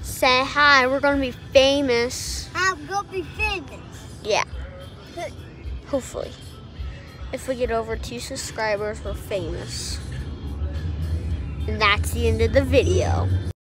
Say hi. We're gonna be famous. I'm gonna be famous. Yeah. Hopefully. If we get over 2 subscribers, we're famous. And that's the end of the video.